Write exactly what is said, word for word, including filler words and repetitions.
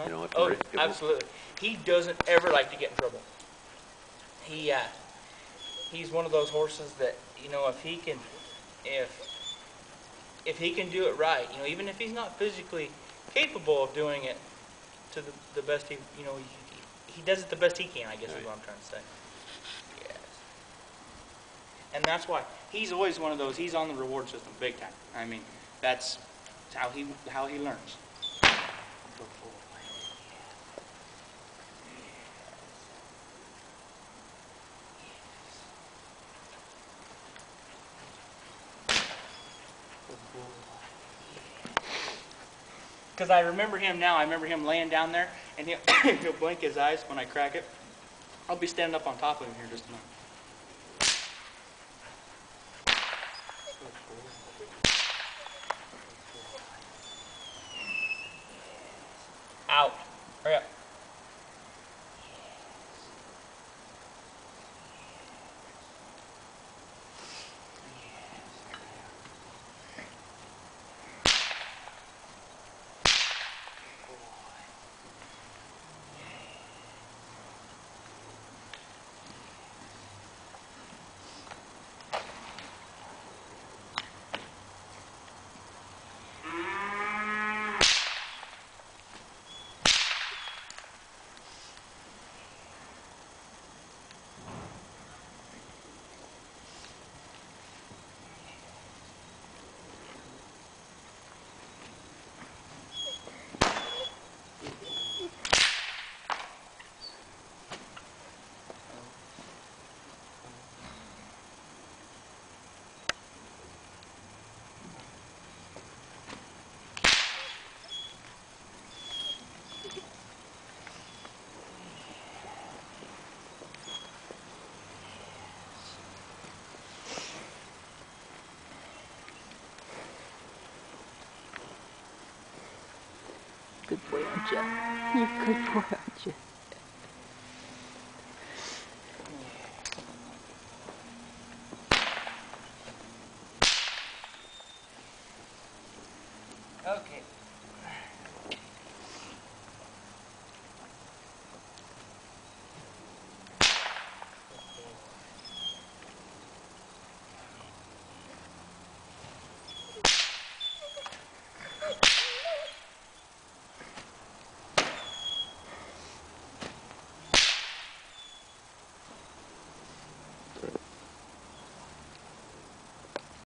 You know, if Oh, we're- if we're- absolutely. He doesn't ever like to get in trouble. He, uh, he's one of those horses that, you know, if he can, if, if he can do it right, you know, even if he's not physically capable of doing it to the, the best he, you know, he, he does it the best he can, I guess Right. is what I'm trying to say. Yes. And that's why he's always one of those, he's on the reward system big time. I mean, that's how he, how he learns. Because I remember him now, I remember him laying down there, and he'll, he'll blink his eyes when I crack it. I'll be standing up on top of him here just a moment. Out. Hurry up. Good boy, aren't you? You're a good boy, aren't you? Okay.